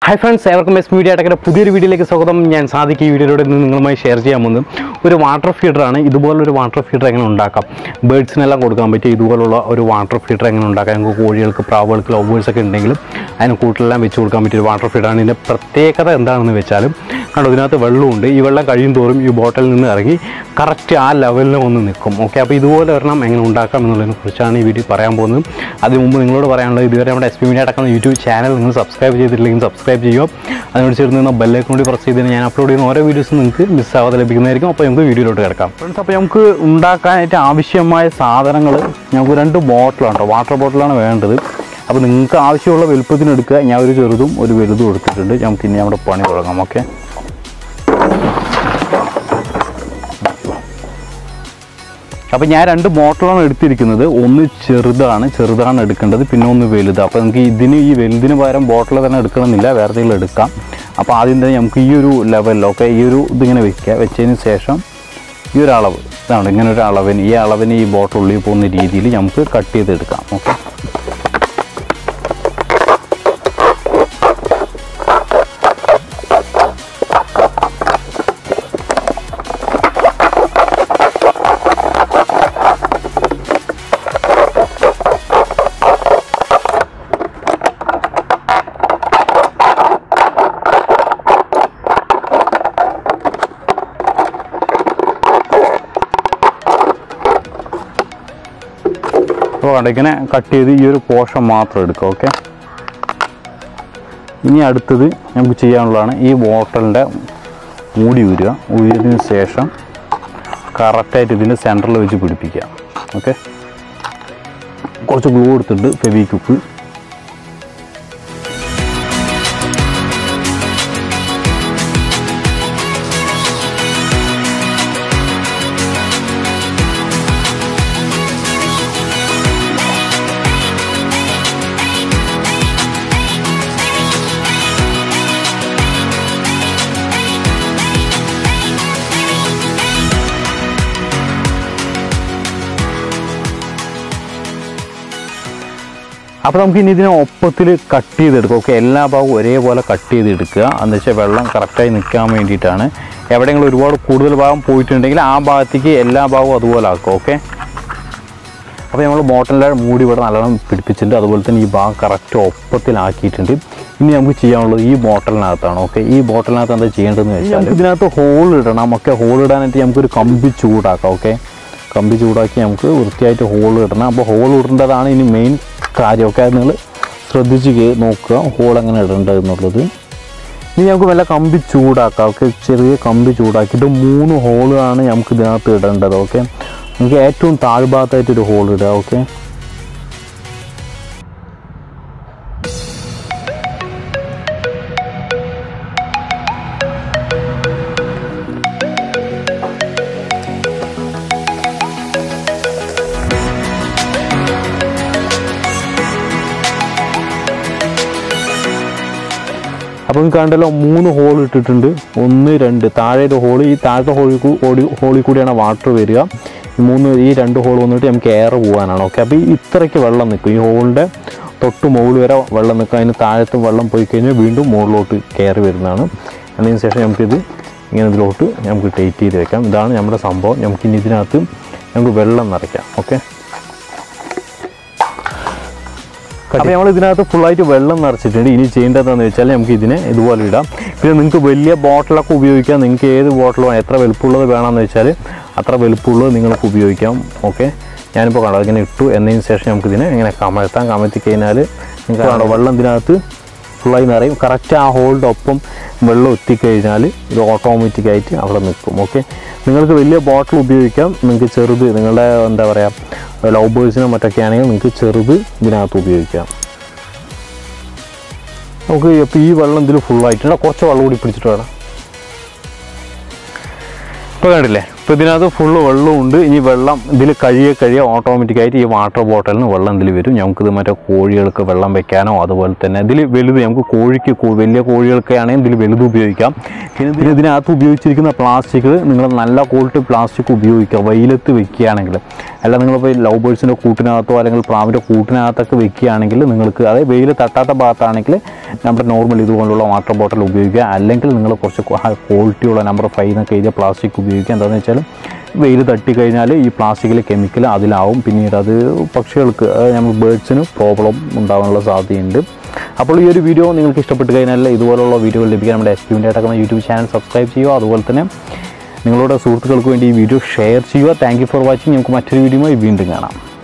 Hi friends, welcome to Bismi video. Sadhiq video share a water feeder. This water feeder birds water feeder water feeder subscribe bell icon press ചെയ്താൽ ഞാൻ upload ചെയ്യുന്ന ഓരോ വീഡിയോസും നിങ്ങൾക്ക് miss ആവാതെ ലഭിക്കുന്നതായിരിക്കും. അപ്പോൾ നമുക്ക് വീഡിയോയിലോട്ട് കിടക്കാം. ഫ്രണ്ട്സ്, അപ്പോൾ നമുക്ക് ഉണ്ടാക്കാനായിട്ട് ആവശ്യമായ സാധനങ്ങൾ നമുക്ക് രണ്ട് ബോട്ടിലാണ് കേട്ടോ, വാട്ടർ ബോട്ടിലാണ് വേണ്ടത്. അപ്പോൾ നിങ്ങൾക്ക് ആവശ്യമുള്ള വലുപ്പത്തിന് എടുക്കുക. ഞാൻ ഒരു ചെറുതും ഒരു വലുതും എടുത്തിട്ടുണ്ട്. നമുക്ക് ഇനി നമ്മുടെ പണി തുടങ്ങാം. ഓക്കെ, അപ്പോൾ ഞാൻ രണ്ട് ബോട്ടിലാണ് എടുത്തിരിക്കുന്നത്. ഒന്ന് ചെറുതാണ് എടുക്കേണ്ടത്, പിന്നെ ഒന്ന് വലുത്. അപ്പോൾ നമുക്ക് ഈ വലുതിന് പകരം ബോട്ടിൽ തന്നെ എടുക്കണമെന്നില്ല, വേറെ എന്തെങ്കിലും എടുക്കാം. അപ്പോൾ ആദ്യം തന്നെ നമുക്ക് ഈ ഒരു ലെവലിലൊക്കെ ഇതിങ്ങനെ വെച്ചതിന് ശേഷം ഈ ഒരു അളവ് ഇതാണ്, ഇങ്ങനെ ഒരു അളവിന് ഈ ബോട്ടിൽ ഉള്ളിൽ പോകുന്ന രീതിയിൽ നമുക്ക് കട്ട് ചെയ്തെടുക്കാം. ഓക്കെ, ഇങ്ങനെ കട്ട് ചെയ്ത് ഈ ഒരു പോർഷൻ മാത്രം എടുക്കുക. ഓക്കെ, ഇനി അടുത്തത് നമുക്ക് ചെയ്യാനുള്ളതാണ് ഈ ബോട്ടിലിൻ്റെ ഊരിയതിന് ശേഷം കറക്റ്റായിട്ട് ഇതിൻ്റെ സെൻറ്ററിൽ വെച്ച് പിടിപ്പിക്കുക. ഓക്കെ, കുറച്ച് ഗ്ലൂ എടുത്തിട്ട് ഫെവിക്വിക്ക് അപ്പോൾ നമുക്ക് ഇനി ഇതിനെ ഒപ്പത്തിൽ കട്ട് ചെയ്തെടുക്കുക. ഓക്കെ, എല്ലാ ഭാഗവും ഒരേപോലെ കട്ട് ചെയ്തെടുക്കുക. എന്ന് വെച്ചാൽ വെള്ളം കറക്റ്റായി നിൽക്കാൻ വേണ്ടിയിട്ടാണ്. എവിടെയെങ്കിലും ഒരുപാട് കൂടുതൽ ഭാഗം പോയിട്ടുണ്ടെങ്കിൽ ആ ഭാഗത്തേക്ക് എല്ലാ ഭാഗവും അതുപോലെ ആക്കുക. ഓക്കെ, അപ്പോൾ നമ്മൾ ബോട്ടിലിൻ്റെ മൂടി ഇവിടെ നല്ലോണം പിടിപ്പിച്ചിട്ടുണ്ട്. അതുപോലെ തന്നെ ഈ ഭാഗം കറക്റ്റ് ഒപ്പത്തിലാക്കിയിട്ടുണ്ട്. ഇനി നമുക്ക് ചെയ്യാനുള്ളത് ഈ ബോട്ടിലിനകത്താണ്. ഓക്കെ, ഈ ബോട്ടിലിനകത്ത് എന്താ ചെയ്യേണ്ടതെന്ന് വെച്ചാൽ ഇതിനകത്ത് ഹോൾ ഇടണം. ഒക്കെ ഹോൾ ഇടാനായിട്ട് നമുക്കൊരു കമ്പി ചൂടാക്കാം. ഓക്കെ, കമ്പി ചൂടാക്കി നമുക്ക് വൃത്തിയായിട്ട് ഹോൾ ഇടണം. അപ്പോൾ ഹോൾ ഇടേണ്ടതാണ് ഇനി മെയിൻ കാര്യമൊക്കെ അത് നിങ്ങൾ ശ്രദ്ധിച്ച് നോക്കുക, ഹോൾ എങ്ങനെ ഇടേണ്ടത് എന്നുള്ളത്. ഇനി നമുക്ക് വല്ല കമ്പി ചൂടാക്കാം. ഓക്കെ, ചെറിയ കമ്പി ചൂടാക്കിയിട്ട് 3 ഹോളാണ് നമുക്ക് ഇതിനകത്ത് ഇടേണ്ടത്. ഓക്കെ, നമുക്ക് ഏറ്റവും താഴ്ഭാഗത്തായിട്ടൊരു ഹോൾ ഇടുക. ഓക്കെ, അപ്പോൾ നിങ്ങൾക്ക് കണ്ടല്ലോ 3 ഹോൾ ഇട്ടിട്ടുണ്ട്. 1, 2 താഴെ ഒരു ഹോൾ, ഈ താഴത്തെ ഹോളിൽ കൂടിയാണ് വാട്ടർ വരിക. ഈ 2 ഹോൾ വന്നിട്ട് നമുക്ക് എയർ പോകാനാണ്. ഓക്കെ, അപ്പോൾ ഇത്രയ്ക്ക് വെള്ളം നിൽക്കും. ഈ ഹോളിൻ്റെ തൊട്ട് മുകളിൽ വരെ വെള്ളം നിൽക്കും. അതിന് താഴത്തും വെള്ളം പോയി കഴിഞ്ഞാൽ വീണ്ടും മുകളിലോട്ട് കയറി വരുന്നതാണ്. അതിന് ശേഷം നമുക്കിത് ഇങ്ങനെ ഇതിലോട്ട് നമുക്ക് ടൈറ്റ് ചെയ്ത് വെക്കാം. ഇതാണ് നമ്മുടെ സംഭവം. നമുക്കിനി ഇതിനകത്ത് നമുക്ക് വെള്ളം നിറയ്ക്കാം. ഓക്കെ, അപ്പോൾ നമ്മൾ ഇതിനകത്ത് ഫുള്ളായിട്ട് വെള്ളം നിറച്ചിട്ടുണ്ട്. ഇനി ചെയ്യേണ്ടതെന്ന് വെച്ചാൽ നമുക്ക് ഇതിനെ ഇതുപോലെ ഇടാം. പിന്നെ നിങ്ങൾക്ക് വലിയ ബോട്ടിലൊക്കെ ഉപയോഗിക്കാം. നിങ്ങൾക്ക് ഏത് ബോട്ടിലോ എത്ര വലുപ്പമുള്ളത് വേണമെന്ന് വെച്ചാൽ അത്ര വലുപ്പമുള്ളത് നിങ്ങൾക്ക് ഉപയോഗിക്കാം. ഓക്കെ, ഞാനിപ്പോൾ കണ്ടോ ഇങ്ങനെ ഇട്ടു. എന്നതിന് ശേഷം നമുക്കിതിനെ ഇങ്ങനെ കമഴ്ത്തി കഴിഞ്ഞാൽ നിങ്ങൾക്ക് കണ്ടോ വെള്ളം ഇതിനകത്ത് ഫുള്ളായി നിറയും. കറക്റ്റ് ആ ഹോളിൻ്റെ ഒപ്പം വെള്ളം എത്തിക്കഴിഞ്ഞാൽ ഇത് ഓട്ടോമാറ്റിക്കായിട്ട് അവിടെ നിൽക്കും. ഓക്കെ, നിങ്ങൾക്ക് വലിയ ബോട്ടിൽ ഉപയോഗിക്കാം. നിങ്ങൾക്ക് ചെറുത് നിങ്ങളുടെ എന്താ പറയുക ലവ് ബേഴ്സിനോ മറ്റൊക്കെ ആണെങ്കിൽ നിങ്ങൾക്ക് ചെറുത് ഇതിനകത്ത് ഉപയോഗിക്കാം. നമുക്ക് ഇപ്പോൾ ഈ വെള്ളം ഇതിൽ ഫുള്ളായിട്ടുണ്ട്. കുറച്ച് വെള്ളം കൂടി പിടിച്ചിട്ട് വേണം. ഇപ്പോൾ കണ്ടില്ലേ, ഇപ്പോൾ ഇതിനകത്ത് ഫുള്ള് വെള്ളമുണ്ട്. ഇനി വെള്ളം ഇതിൽ കഴിയെ ഓട്ടോമാറ്റിക്കായിട്ട് ഈ വാട്ടർ ബോട്ടിലിന് വെള്ളം ഇതിൽ വരും. നമുക്കിത് മറ്റേ കോഴികൾക്ക് വെള്ളം വെക്കാനോ അതുപോലെ തന്നെ ഇതിൽ വലുത് നമുക്ക് കോഴിക്ക് വലിയ കോഴികൾക്ക് ആണെങ്കിൽ ഇതിൽ വലുത് ഉപയോഗിക്കാം. പിന്നെ ഇതിനകത്ത് ഉപയോഗിച്ചിരിക്കുന്ന പ്ലാസ്റ്റിക് നിങ്ങൾ നല്ല ക്വാളിറ്റി പ്ലാസ്റ്റിക് ഉപയോഗിക്കുക വെയിലത്ത് വെക്കുകയാണെങ്കിൽ. അല്ല നിങ്ങളിപ്പോൾ ലവ് ബേർഡ്സിൻ്റെ കൂട്ടിനകത്തോ അല്ലെങ്കിൽ പ്രാവിൻ്റെ കൂട്ടിനകത്തൊക്കെ വെക്കുകയാണെങ്കിൽ നിങ്ങൾക്ക് അതായത് വെയിൽ തട്ടാത്ത ഭാഗത്താണെങ്കിൽ നമ്മുടെ നോർമൽ ഇതുപോലുള്ള വാട്ടർ ബോട്ടിൽ ഉപയോഗിക്കുക. അല്ലെങ്കിൽ നിങ്ങൾ കുറച്ച് ക്വാളിറ്റിയുള്ള നമ്പർ 5 എന്നൊക്കെ എഴുതിയ പ്ലാസ്റ്റിക് ഉപയോഗിക്കുക. എന്താണെന്ന് വെച്ചാൽ വെയിൽ തട്ടിക്കഴിഞ്ഞാൽ ഈ പ്ലാസ്റ്റിക്കിലെ കെമിക്കൽ അതിലാവും. പിന്നീട് അത് പക്ഷികൾക്ക് നമ്മൾ ബേർഡ്സിന് പ്രോബ്ലം ഉണ്ടാകാനുള്ള സാധ്യതയുണ്ട്. അപ്പോൾ ഈ ഒരു വീഡിയോ നിങ്ങൾക്ക് ഇഷ്ടപ്പെട്ട് കഴിഞ്ഞാൽ ഇതുപോലുള്ള വീഡിയോകൾ ലഭിക്കാൻ നമ്മുടെ എസ്ക്യൂവിൻ്റെ ആയിട്ടൊക്കെ യൂട്യൂബ് ചാനൽ സബ്സ്ക്രൈബ് ചെയ്യുക. അതുപോലെ തന്നെ നിങ്ങളുടെ സുഹൃത്തുക്കൾക്ക് വേണ്ടി ഈ വീഡിയോ ഷെയർ ചെയ്യുക. Thank you for watching. നമുക്ക് മറ്റൊരു വീഡിയോയുമായി വീണ്ടും കാണാം.